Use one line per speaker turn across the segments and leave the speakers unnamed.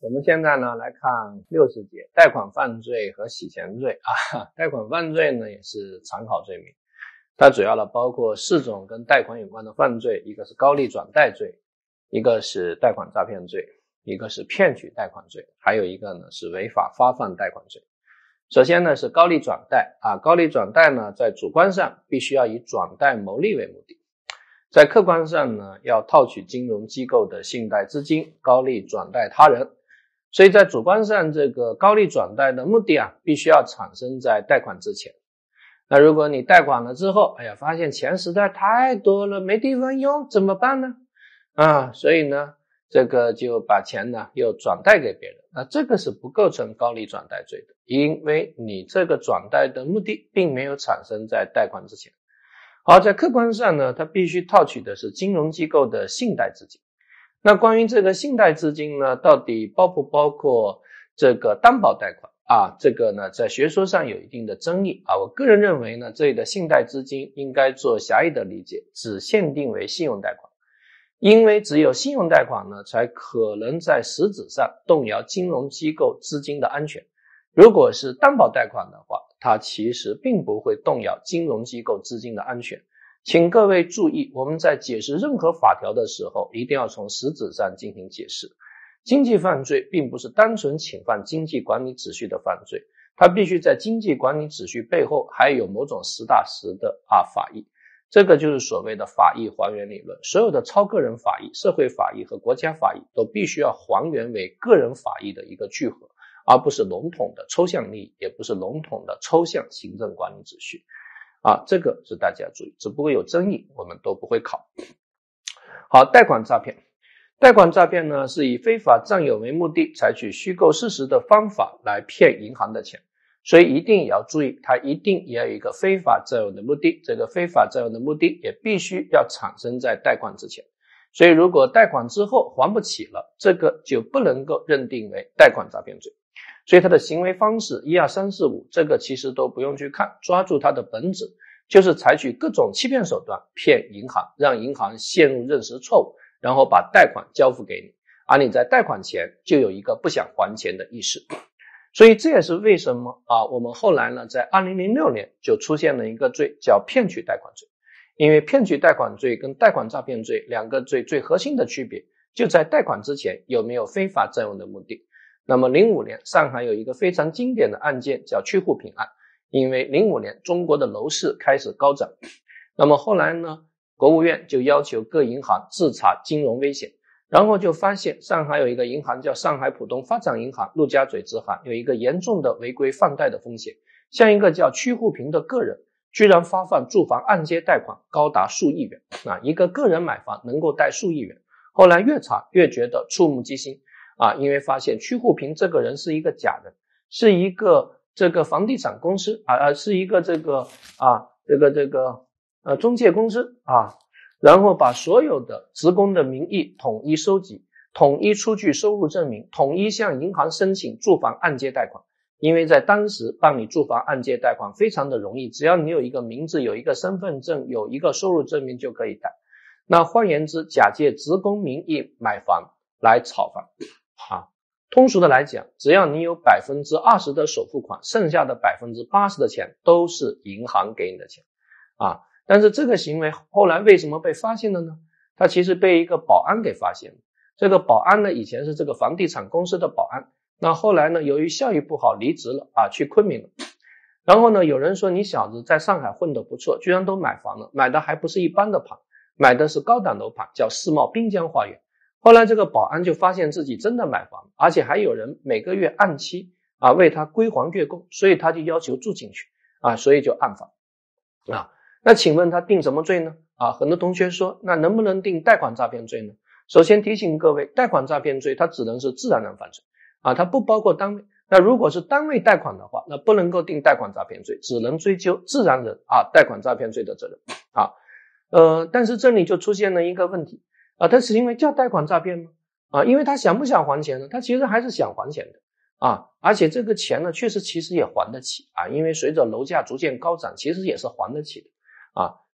我们现在呢来看60节贷款犯罪和洗钱罪贷款犯罪呢也是常考罪名，它主要呢包括4种跟贷款有关的犯罪，一个是高利转贷罪，一个是贷款诈骗罪，一个是骗取贷款罪，还有一个呢是违法发放贷款罪。首先呢是高利转贷高利转贷呢在主观上必须要以转贷牟利为目的，在客观上呢要套取金融机构的信贷资金，高利转贷他人。所以在主观上这个高利转贷的目的必须要产生在贷款之前。那如果你贷款了之后发现钱实在太多了没地方用，怎么办呢所以呢这个就把钱呢又转贷给别人，那这个是不构成高利转贷罪的，因为你这个转贷的目的并没有产生在贷款之前。好，在客观上呢它必须套取的是金融机构的信贷资金。那关于这个信贷资金呢，到底包不包括这个担保贷款这个呢在学说上有一定的争议我个人认为呢，这里的信贷资金应该做狭义的理解，只限定为信用贷款，因为只有信用贷款呢才可能在实质上动摇金融机构资金的安全，如果是担保贷款的话，它其实并不会动摇金融机构资金的安全。请各位注意，我们在解释任何法条的时候一定要从实质上进行解释。经济犯罪并不是单纯侵犯经济管理秩序的犯罪，它必须在经济管理秩序背后还有某种实打实的法益，这个就是所谓的法益还原理论。所有的超个人法益、社会法益和国家法益都必须要还原为个人法益的一个聚合，而不是笼统的抽象利益，也不是笼统的抽象行政管理秩序这个是大家注意，只不过有争议我们都不会考。好，贷款诈骗。贷款诈骗呢是以非法占有为目的，采取虚构事实的方法来骗银行的钱，所以一定也要注意，它一定也有一个非法占有的目的，这个非法占有的目的也必须要产生在贷款之前，所以如果贷款之后还不起了，这个就不能够认定为贷款诈骗罪。所以它的行为方式1、2、3、4、5这个其实都不用去看，抓住它的本质，就是采取各种欺骗手段骗银行，让银行陷入认识错误，然后把贷款交付给你，而你在贷款前就有一个不想还钱的意识。所以这也是为什么我们后来呢在2006年就出现了一个罪叫骗取贷款罪，因为骗取贷款罪跟贷款诈骗罪两个罪最核心的区别就在贷款之前有没有非法占有的目的。那么05年上海有一个非常经典的案件叫去沪平案，因为05年中国的楼市开始高涨，那么后来呢国务院就要求各银行自查金融危险，然后就发现上海有一个银行叫上海浦东发展银行陆家嘴支行有一个严重的违规放贷的风险，像一个叫屈沪平的个人居然发放住房按揭贷款高达数亿元一个个人买房能够贷数亿元，后来越查越觉得触目惊心因为发现屈沪平这个人是一个假人，是一个这个房地产公司是一个这个中介公司然后把所有的职工的名义统一收集，统一出具收入证明，统一向银行申请住房按揭贷款，因为在当时办理住房按揭贷款非常的容易，只要你有一个名字，有一个身份证，有一个收入证明就可以贷。那换言之，假借职工名义买房来炒房通俗的来讲，只要你有 20% 的首付款，剩下的 80% 的钱都是银行给你的钱但是这个行为后来为什么被发现了呢？它其实被一个保安给发现了。这个保安呢以前是这个房地产公司的保安，那后来呢由于效益不好离职了去昆明了。然后呢有人说你小子在上海混得不错，居然都买房了，买的还不是一般的盘，买的是高档楼盘，叫世贸滨江花园。后来这个保安就发现自己真的买房，而且还有人每个月按期为他归还月供，所以他就要求住进去所以就暗访那请问他定什么罪呢很多同学说那能不能定贷款诈骗罪呢？首先提醒各位，贷款诈骗罪它只能是自然人犯罪它不包括单位。那如果是单位贷款的话，那不能够定贷款诈骗罪，只能追究自然人贷款诈骗罪的责任但是这里就出现了一个问题他是因为叫贷款诈骗吗因为他想不想还钱呢？他其实还是想还钱的而且这个钱呢其实也还得起因为随着楼价逐渐高涨，其实也是还得起的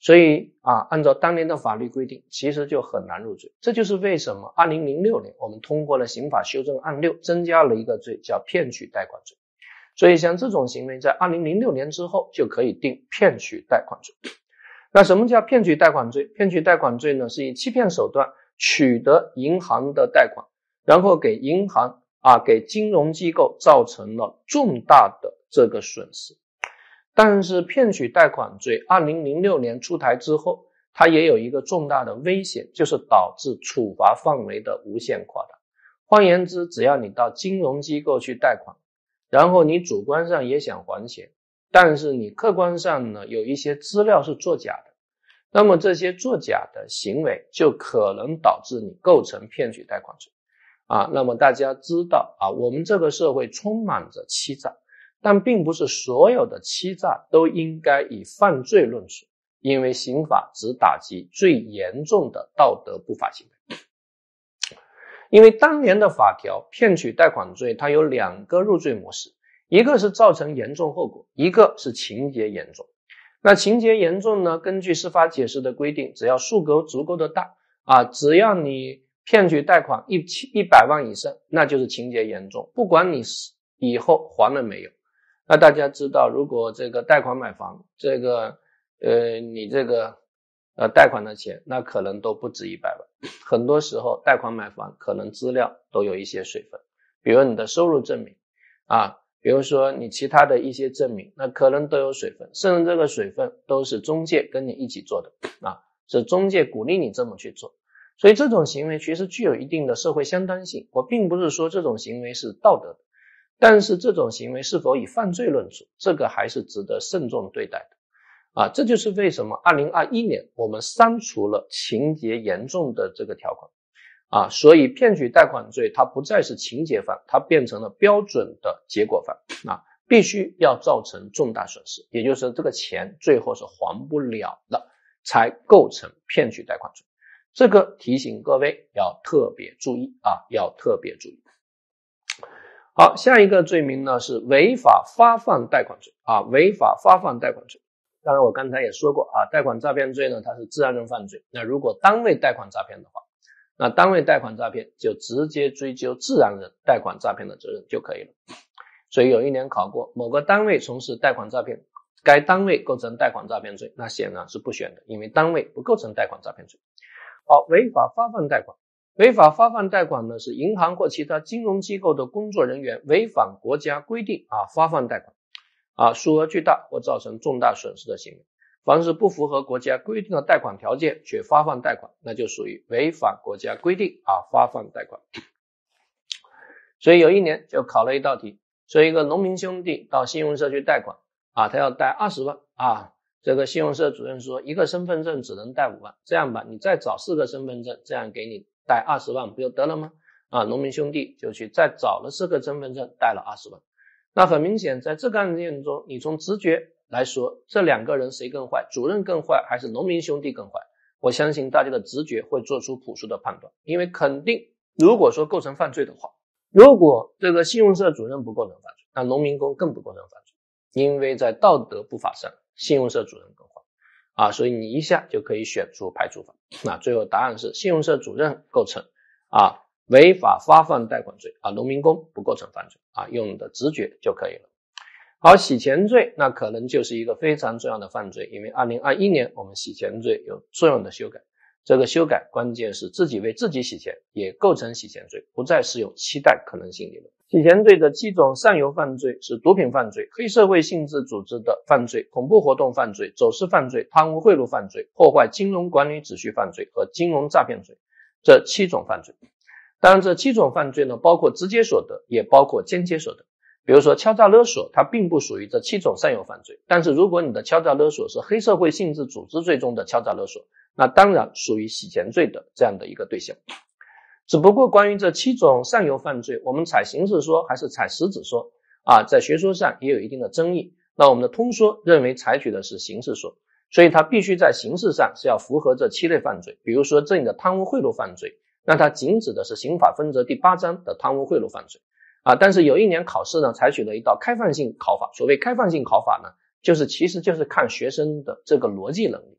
所以按照当年的法律规定，其实就很难入罪。这就是为什么2006年我们通过了刑法修正案6，增加了一个罪叫骗取贷款罪。所以像这种行为在2006年之后就可以定骗取贷款罪。那什么叫骗取贷款罪？骗取贷款罪呢，是以欺骗手段取得银行的贷款，然后给银行给金融机构造成了重大的这个损失。但是骗取贷款罪2006年出台之后，它也有一个重大的危险，就是导致处罚范围的无限扩大。换言之，只要你到金融机构去贷款，然后你主观上也想还钱，但是你客观上呢有一些资料是作假的，那么这些作假的行为就可能导致你构成骗取贷款罪。那么大家知道我们这个社会充满着欺诈，但并不是所有的欺诈都应该以犯罪论处，因为刑法只打击最严重的道德不法行为。因为当年的法条骗取贷款罪它有2个入罪模式，一个是造成严重后果，一个是情节严重。那情节严重呢，根据司法解释的规定，只要数额足够的大只要你骗取贷款100万以上，那就是情节严重，不管你以后还了没有。那大家知道，如果这个贷款买房，你这个贷款的钱那可能都不止100万，很多时候贷款买房可能资料都有一些水分，比如你的收入证明比如说你其他的一些证明，那可能都有水分，甚至这个水分都是中介跟你一起做的是中介鼓励你这么去做。所以这种行为其实具有一定的社会相当性，我并不是说这种行为是道德的，但是这种行为是否以犯罪论处，这个还是值得慎重对待的这就是为什么2021年我们删除了情节严重的这个条款所以骗取贷款罪它不再是情节犯，它变成了标准的结果犯必须要造成重大损失，也就是这个钱最后是还不了的，才构成骗取贷款罪。这个提醒各位要特别注意要特别注意。好，下一个罪名呢是违法发放贷款罪违法发放贷款罪。当然我刚才也说过贷款诈骗罪呢它是自然人犯罪，那如果单位贷款诈骗的话，那单位贷款诈骗就直接追究自然人贷款诈骗的责任就可以了。所以有一年考过某个单位从事贷款诈骗，该单位构成贷款诈骗罪，那显然是不选的，因为单位不构成贷款诈骗罪。好，违法发放贷款。违法发放贷款呢，是银行或其他金融机构的工作人员违反国家规定发放贷款数额巨大或造成重大损失的行为。凡是不符合国家规定的贷款条件却发放贷款，那就属于违反国家规定发放贷款。所以有一年就考了一道题，说一个农民兄弟到信用社去贷款他要贷20万这个信用社主任说一个身份证只能贷5万，这样吧，你再找4个身份证，这样给你贷20万不就得了吗？农民兄弟就去再找了4个身份证，贷了20万。那很明显，在这个案件中，你从直觉来说，这2个人谁更坏？主任更坏还是农民兄弟更坏？我相信大家的直觉会做出朴素的判断，因为肯定如果说构成犯罪的话，如果这个信用社主任不构成犯罪，那农民工更不构成犯罪，因为在道德不法上信用社主任更坏所以你一下就可以选出排除法。那最后答案是信用社主任构成违法发放贷款罪农民工不构成犯罪用你的直觉就可以了。好，洗钱罪那可能就是一个非常重要的犯罪，因为2021年我们洗钱罪有重要的修改，这个修改关键是自己为自己洗钱也构成洗钱罪，不再适用期待可能性理论。洗钱罪的7种上游犯罪是毒品犯罪、黑社会性质组织的犯罪、恐怖活动犯罪、走私犯罪、贪污贿赂犯罪、破坏金融管理秩序犯罪和金融诈骗罪，这7种犯罪。当然这7种犯罪呢，包括直接所得也包括间接所得。比如说敲诈勒索它并不属于这7种上游犯罪，但是如果你的敲诈勒索是黑社会性质组织罪中的敲诈勒索，那当然属于洗钱罪的这样的一个对象。只不过关于这7种上游犯罪，我们采形式说还是采实质说在学说上也有一定的争议。那我们的通说认为采取的是形式说，所以它必须在形式上是要符合这7类犯罪。比如说这里的贪污贿赂犯罪，那它仅指的是刑法分则第8章的贪污贿赂犯罪但是有一年考试呢采取了一道开放性考法。所谓开放性考法呢，其实就是看学生的这个逻辑能力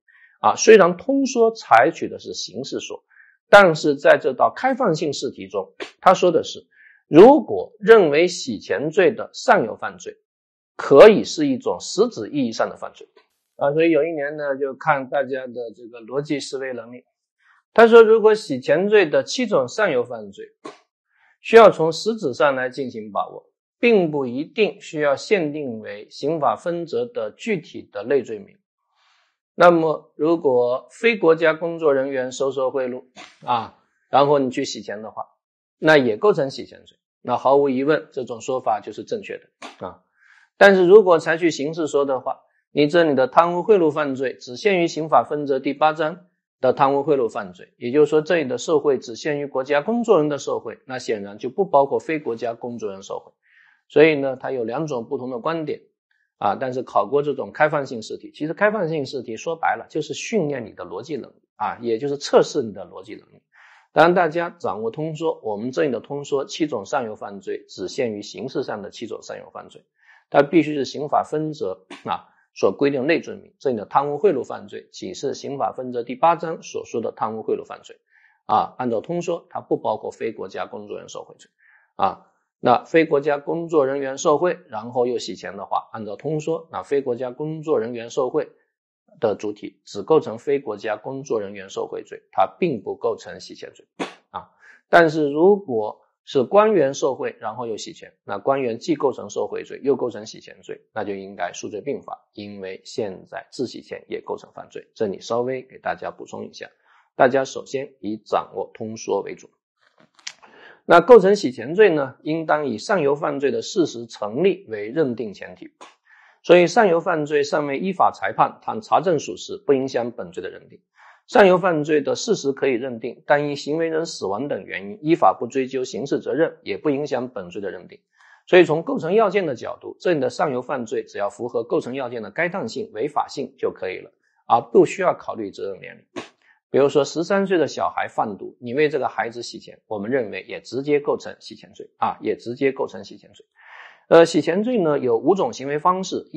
虽然通说采取的是形式说，但是在这道开放性试题中，他说的是，如果认为洗钱罪的上游犯罪可以是一种实质意义上的犯罪所以有一年呢，就看大家的这个逻辑思维能力。他说，如果洗钱罪的7种上游犯罪需要从实质上来进行把握，并不一定需要限定为刑法分则的具体的类罪名。那么如果非国家工作人员收受贿赂然后你去洗钱的话，那也构成洗钱罪，那毫无疑问这种说法就是正确的但是如果采取形式说的话，你这里的贪污贿赂犯罪只限于刑法分则第8章的贪污贿赂犯罪，也就是说这里的受贿只限于国家工作人的受贿，那显然就不包括非国家工作人受贿。所以呢，它有2种不同的观点但是考过这种开放性试题，其实开放性试题说白了就是训练你的逻辑能力也就是测试你的逻辑能力。当然大家掌握通说，我们这里的通说7种上游犯罪只限于形式上的7种上游犯罪，它必须是刑法分则所规定的类罪名，这里的贪污贿赂犯罪仅是刑法分则第8章所说的贪污贿赂犯罪按照通说它不包括非国家工作人员受贿罪那非国家工作人员受贿然后又洗钱的话，按照通说，那非国家工作人员受贿的主体只构成非国家工作人员受贿罪，它并不构成洗钱罪但是如果是官员受贿然后又洗钱，那官员既构成受贿罪又构成洗钱罪，那就应该数罪并罚，因为现在自洗钱也构成犯罪。这里稍微给大家补充一下，大家首先以掌握通说为主。那构成洗钱罪呢，应当以上游犯罪的事实成立为认定前提，所以上游犯罪尚未依法裁判，但查证属实，不影响本罪的认定。上游犯罪的事实可以认定，但因行为人死亡等原因依法不追究刑事责任，也不影响本罪的认定。所以从构成要件的角度，这里的上游犯罪只要符合构成要件的该当性、违法性就可以了，而不需要考虑责任年龄。比如说13岁的小孩贩毒，你为这个孩子洗钱，我们认为也直接构成洗钱罪也直接构成洗钱罪。洗钱罪呢有5种行为方式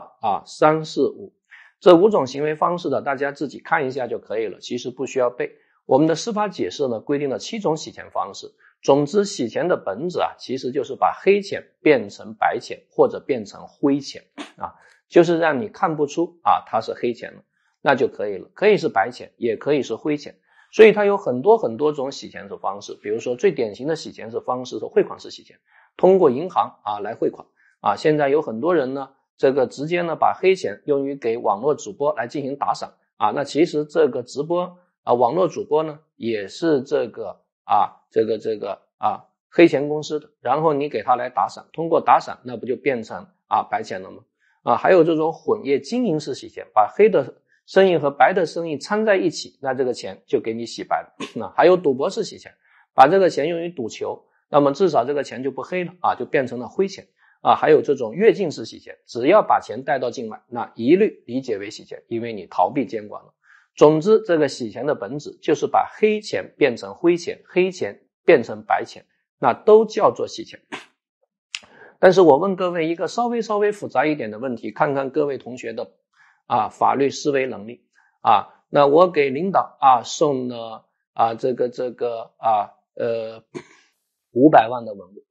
，1、2、3、4、5。这5种行为方式的大家自己看一下就可以了，其实不需要背。我们的司法解释呢规定了7种洗钱方式。总之洗钱的本质其实就是把黑钱变成白钱或者变成灰钱就是让你看不出它是黑钱了，那就可以了，可以是白钱也可以是灰钱。所以它有很多种洗钱的方式，比如说最典型的洗钱的方式是汇款式洗钱，通过银行来汇款现在有很多人呢这个直接呢把黑钱用于给网络主播来进行打赏那其实这个直播网络主播呢也是这个黑钱公司的，然后你给他来打赏，通过打赏那不就变成白钱了吗还有这种混业经营式洗钱，把黑的生意和白的生意掺在一起，那这个钱就给你洗白了还有赌博式洗钱，把这个钱用于赌球，那么至少这个钱就不黑了就变成了灰钱还有这种越境式洗钱，只要把钱带到境外，那一律理解为洗钱，因为你逃避监管了。总之这个洗钱的本质就是把黑钱变成灰钱，黑钱变成白钱，那都叫做洗钱。但是我问各位一个稍微复杂一点的问题，看看各位同学的法律思维能力那我给领导送了500万的文物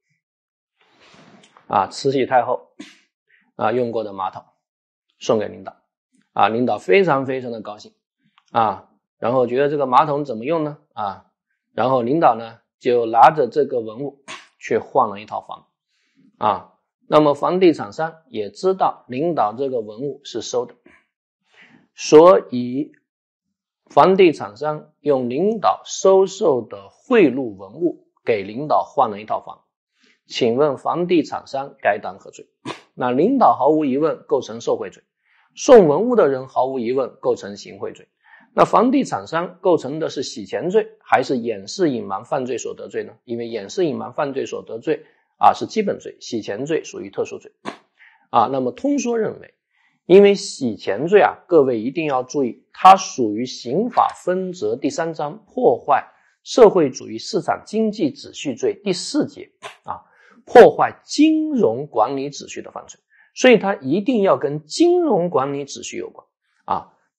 慈禧太后用过的马桶送给领导领导非常的高兴然后觉得这个马桶怎么用呢然后领导呢就拿着这个文物去换了一套房那么房地产商也知道领导这个文物是收的，所以房地产商用领导收受的贿赂文物给领导换了一套房，请问房地产商该当何罪？那领导毫无疑问构成受贿罪，送文物的人毫无疑问构成行贿罪。那房地产商构成的是洗钱罪还是掩饰隐瞒犯罪所得罪呢？因为掩饰隐瞒犯罪所得罪是基本罪，洗钱罪属于特殊罪那么通说认为，因为洗钱罪各位一定要注意，它属于刑法分则第3章破坏社会主义市场经济秩序罪第4节破坏金融管理秩序的犯罪，所以它一定要跟金融管理秩序有关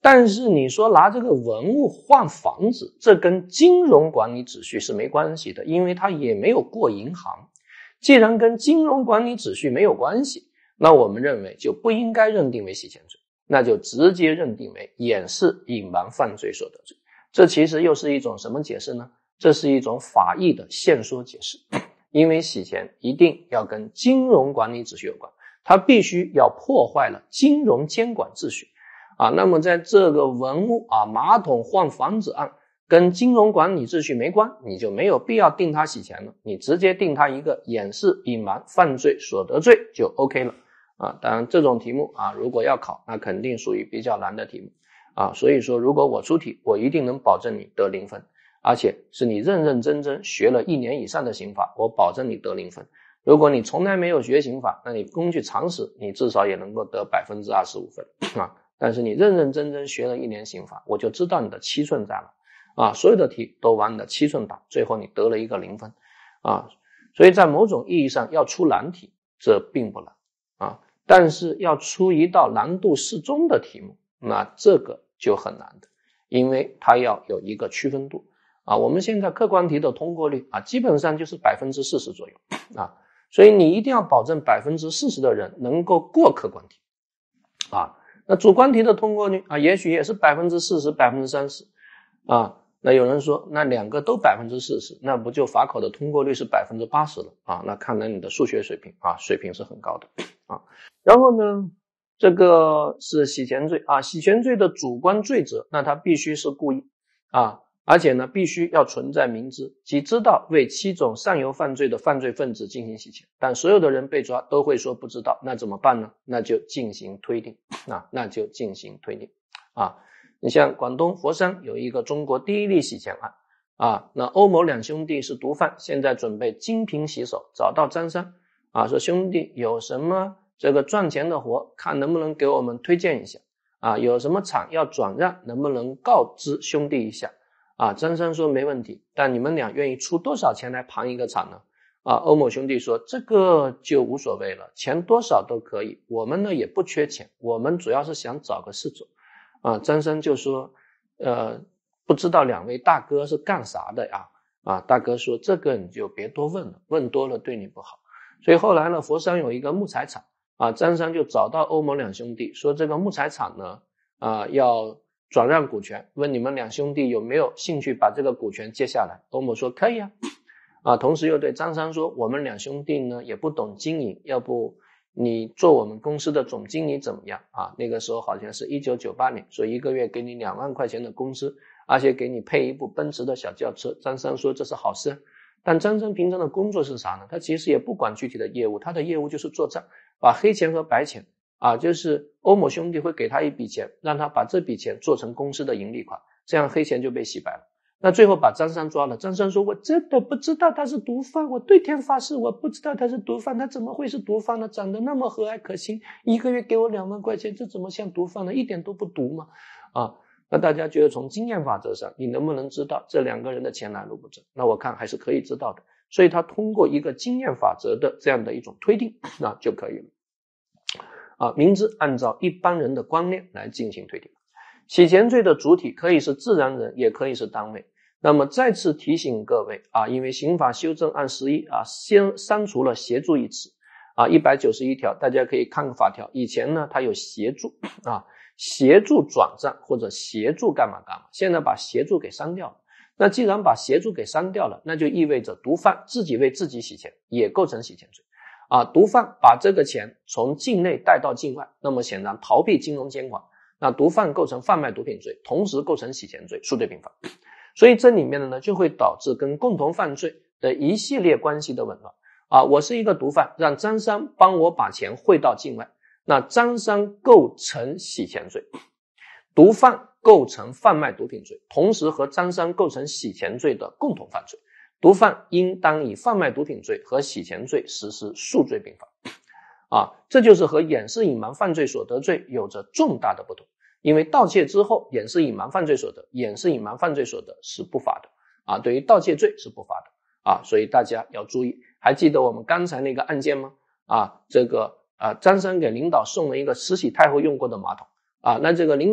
但是你说拿这个文物换房子，这跟金融管理秩序是没关系的，因为它也没有过银行。既然跟金融管理秩序没有关系，那我们认为就不应该认定为洗钱罪，那就直接认定为掩饰隐瞒犯罪所得罪。这其实又是一种什么解释呢？这是一种法义的限缩解释。因为洗钱一定要跟金融管理秩序有关，它必须要破坏了金融监管秩序那么在这个文物马桶换房子案跟金融管理秩序没关，你就没有必要定它洗钱了，你直接定它一个掩饰隐瞒犯罪所得罪就 OK 了当然这种题目如果要考，那肯定属于比较难的题目所以说如果我出题，我一定能保证你得0分，而且是你认认真真学了1年以上的刑法，我保证你得0分。如果你从来没有学刑法，那你根据常识，你至少也能够得 25% 分但是你认认真真学了1年刑法，我就知道你的七寸在了所有的题都往你的七寸打，最后你得了一个0分所以在某种意义上要出难题，这并不难但是要出一道难度适中的题目，那这个就很难的，因为它要有一个区分度我们现在客观题的通过率基本上就是 40% 左右所以你一定要保证 40% 的人能够过客观题那主观题的通过率也许也是 40% 30% 那有人说那两个都 40%， 那不就法考的通过率是 80% 了那看来你的数学水平水平是很高的然后呢这个是洗钱罪洗钱罪的主观罪责，那它必须是故意而且呢必须要存在明知，即知道为7种上游犯罪的犯罪分子进行洗钱，但所有的人被抓都会说不知道，那怎么办呢？那就进行推定你像广东佛山有一个中国第一例洗钱案那欧某两兄弟是毒贩，现在准备精品洗手，找到张三说兄弟有什么这个赚钱的活，看能不能给我们推荐一下有什么厂要转让，能不能告知兄弟一下张三说没问题，但你们俩愿意出多少钱来盘一个厂呢欧某兄弟说这个就无所谓了，钱多少都可以，我们呢也不缺钱，我们主要是想找个事做张三就说不知道两位大哥是干啥的大哥说这个你就别多问了，问多了对你不好。所以后来呢佛山有一个木材厂张三就找到欧某两兄弟说这个木材厂呢要转让股权，问你们两兄弟有没有兴趣把这个股权接下来。欧某说可以同时又对张三说我们两兄弟呢也不懂经营，要不你做我们公司的总经理怎么样那个时候好像是1998年，说1个月给你2万块钱的工资，而且给你配一部奔驰的小轿车。张三说这是好事，但张三平常的工作是啥呢？他其实也不管具体的业务，他的业务就是做账，把黑钱和白钱就是欧某兄弟会给他一笔钱，让他把这笔钱做成公司的盈利款，这样黑钱就被洗白了。那最后把张三抓了，张三说我真的不知道他是毒贩，我对天发誓我不知道他是毒贩，他怎么会是毒贩呢？长得那么和蔼可亲，1个月给我2万块钱，这怎么像毒贩呢？一点都不毒嘛那大家觉得从经验法则上你能不能知道这2个人的钱来路不正？那我看还是可以知道的，所以他通过一个经验法则的这样的一种推定就可以了明知按照一般人的观念来进行推定。洗钱罪的主体可以是自然人，也可以是单位。那么再次提醒各位因为刑法修正案11先删除了协助一词191条，大家可以看个法条，以前呢它有协助协助转账或者协助干嘛干嘛，现在把协助给删掉了。那既然把协助给删掉了，那就意味着毒贩自己为自己洗钱，也构成洗钱罪毒贩把这个钱从境内带到境外，那么显然逃避金融监管，那毒贩构成贩卖毒品罪，同时构成洗钱罪，数罪并罚。所以这里面呢就会导致跟共同犯罪的一系列关系的紊乱我是一个毒贩，让张三帮我把钱汇到境外，那张三构成洗钱罪，毒贩构成贩卖毒品罪，同时和张三构成洗钱罪的共同犯罪，毒贩应当以贩卖毒品罪和洗钱罪实施数罪并罚这就是和掩饰隐瞒犯罪所得罪有着重大的不同。因为盗窃之后掩饰隐瞒犯罪所得，掩饰隐瞒犯罪所得是不罚的对于盗窃罪是不罚的所以大家要注意。还记得我们刚才那个案件吗这个张三给领导送了一个慈禧太后用过的马桶那这个领导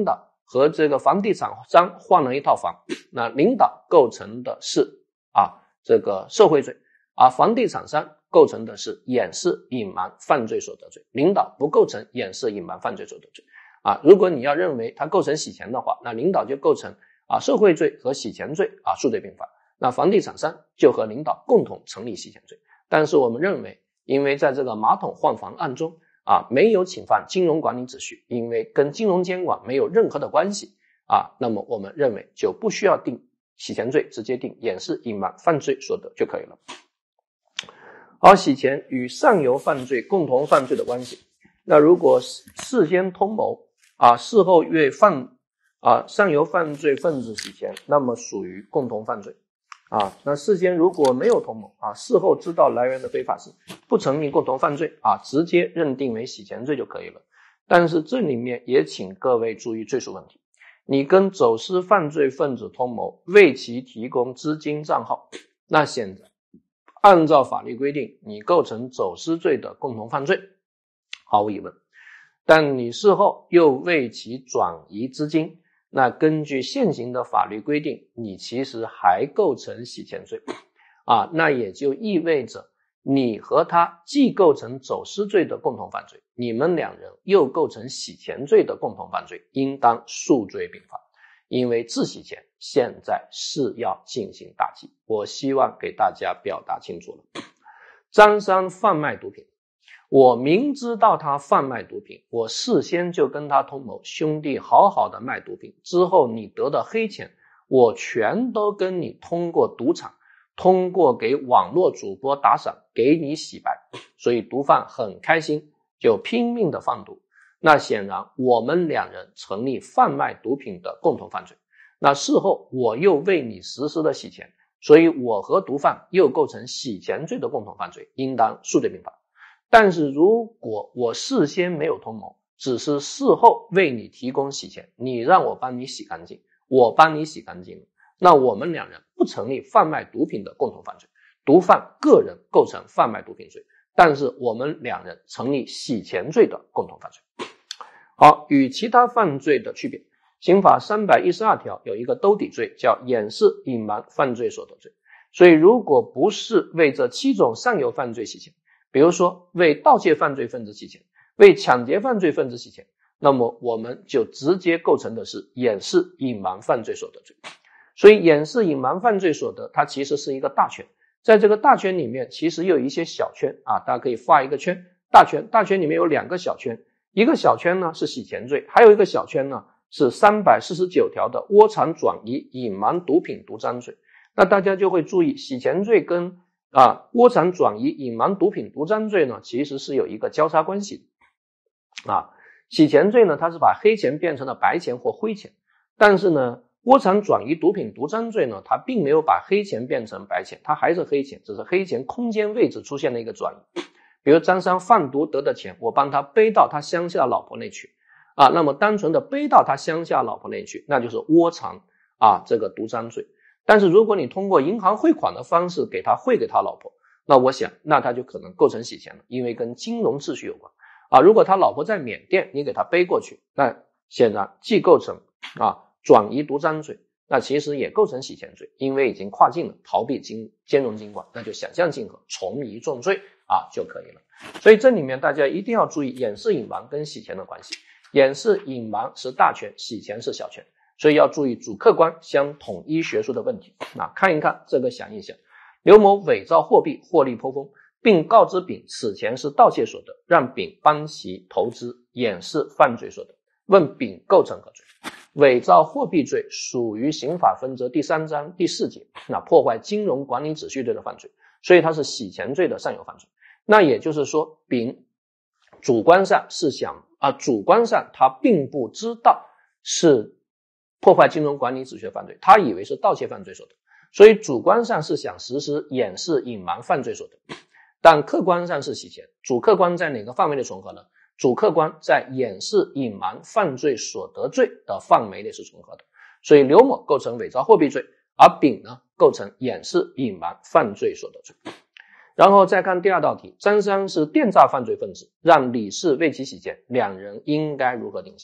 和这个房地产商换了一套房，那领导构成的是这个受贿罪，而房地产商构成的是掩饰隐瞒犯罪所得罪，领导不构成掩饰隐瞒犯罪所得罪。如果你要认为它构成洗钱的话，那领导就构成受贿罪和洗钱罪数罪并罚，那房地产商就和领导共同成立洗钱罪。但是我们认为，因为在这个马桶换房案中没有侵犯金融管理秩序，因为跟金融监管没有任何的关系那么我们认为就不需要定洗钱罪，直接定掩饰隐瞒犯罪所得就可以了。而洗钱与上游犯罪共同犯罪的关系，那如果事先通谋事后为上游犯罪分子洗钱，那么属于共同犯罪那事先如果没有通谋事后知道来源的非法事，不成立共同犯罪直接认定为洗钱罪就可以了。但是这里面也请各位注意罪数问题，你跟走私犯罪分子通谋，为其提供资金账号，那现在按照法律规定，你构成走私罪的共同犯罪，毫无疑问。但你事后又为其转移资金，那根据现行的法律规定，你其实还构成洗钱罪那也就意味着你和他既构成走私罪的共同犯罪，你们两人又构成洗钱罪的共同犯罪，应当数罪并罚。因为自洗钱现在是要进行打击，我希望给大家表达清楚了。张三贩卖毒品，我明知道他贩卖毒品，我事先就跟他通谋，兄弟好好的卖毒品，之后你得的黑钱我全都跟你通过赌场，通过给网络主播打赏给你洗白，所以毒贩很开心，就拼命的贩毒。那显然我们两人成立贩卖毒品的共同犯罪，那事后我又为你实施了洗钱，所以我和毒贩又构成洗钱罪的共同犯罪，应当数罪并罚。但是如果我事先没有通谋，只是事后为你提供洗钱，你让我帮你洗干净，我帮你洗干净了，那我们两人不成立贩卖毒品的共同犯罪，毒贩个人构成贩卖毒品罪，但是我们两人成立洗钱罪的共同犯罪。好，与其他犯罪的区别，刑法312条有一个兜底罪，叫掩饰隐瞒犯罪所得罪。所以如果不是为这7种上游犯罪洗钱，比如说为盗窃犯罪分子洗钱，为抢劫犯罪分子洗钱，那么我们就直接构成的是掩饰隐瞒犯罪所得罪。所以掩饰隐瞒犯罪所得，它其实是一个大圈，在这个大圈里面其实又有一些小圈大家可以画一个圈，大圈里面有2个小圈，一个小圈呢是洗钱罪，还有一个小圈呢是349条的窝藏转移隐瞒毒品毒赃罪。那大家就会注意，洗钱罪跟窝藏转移隐瞒毒品毒赃罪呢其实是有一个交叉关系的洗钱罪呢它是把黑钱变成了白钱或灰钱，但是呢窝藏转移毒品毒赃罪呢它并没有把黑钱变成白钱，它还是黑钱，只是黑钱空间位置出现了一个转移。比如张三贩毒得的钱，我帮他背到他乡下老婆那去那么单纯的背到他乡下老婆那去，那就是窝藏这个毒赃罪。但是如果你通过银行汇款的方式给他汇给他老婆，那我想那他就可能构成洗钱了，因为跟金融秩序有关如果他老婆在缅甸，你给他背过去，那显然既构成转移毒赃罪，那其实也构成洗钱罪，因为已经跨境了，逃避金融监管，那就想象竞合，从一重罪就可以了。所以这里面大家一定要注意掩饰隐瞒跟洗钱的关系，掩饰隐瞒是大圈，洗钱是小圈，所以要注意主客观相统一学术的问题看一看这个想一想，刘某伪造货币获利颇丰，并告知丙此钱是盗窃所得，让丙帮其投资掩饰犯罪所得，问丙构成何罪？伪造货币罪属于刑法分则第3章第4节，破坏金融管理秩序罪的犯罪，所以它是洗钱罪的上游犯罪。那也就是说，丙主观上是主观上他并不知道是破坏金融管理秩序的犯罪，他以为是盗窃犯罪所得，所以主观上是想实施掩饰隐瞒犯罪所得，但客观上是洗钱。主客观在哪个范围内重合呢？主客观在掩饰隐瞒犯罪所得罪的范围内是重合的，所以刘某构成伪造货币罪，而丙呢构成掩饰隐瞒犯罪所得罪。然后再看第2道题，张三是电诈犯罪分子，让李四为其洗钱，两人应该如何定刑？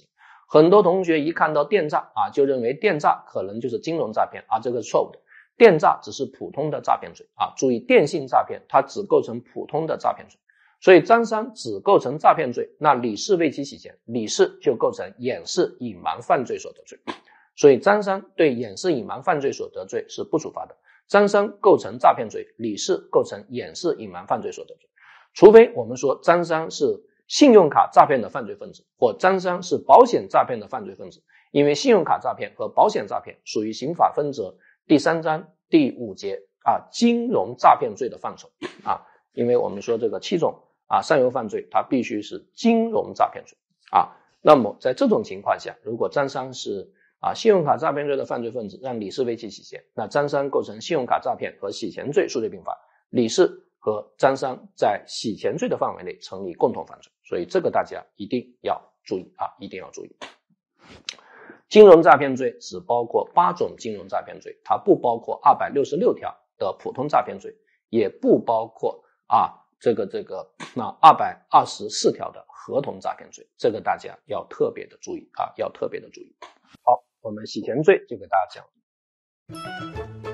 很多同学一看到电诈啊，就认为电诈可能就是金融诈骗啊，这个是错误的。电诈只是普通的诈骗罪啊，注意电信诈骗它只构成普通的诈骗罪，所以张三只构成诈骗罪，那李四为其洗钱，李四就构成掩饰隐瞒犯罪所得罪，所以张三对掩饰隐瞒犯罪所得罪是不处罚的。张三构成诈骗罪，李四构成掩饰隐瞒犯罪所得罪，除非我们说张三是信用卡诈骗的犯罪分子，或张三是保险诈骗的犯罪分子，因为信用卡诈骗和保险诈骗属于刑法分则第3章第5节金融诈骗罪的范畴啊，因为我们说这个7种上游犯罪它必须是金融诈骗罪啊。那么在这种情况下，如果张三是信用卡诈骗罪的犯罪分子，让李四为其洗钱，那张三构成信用卡诈骗和洗钱罪数罪并罚，李四和张三在洗钱罪的范围内成立共同犯罪，所以这个大家一定要注意一定要注意。金融诈骗罪只包括8种金融诈骗罪，它不包括266条的普通诈骗罪，也不包括224条的合同诈骗罪，这个大家要特别的注意要特别的注意。好，我们洗钱罪就给大家讲。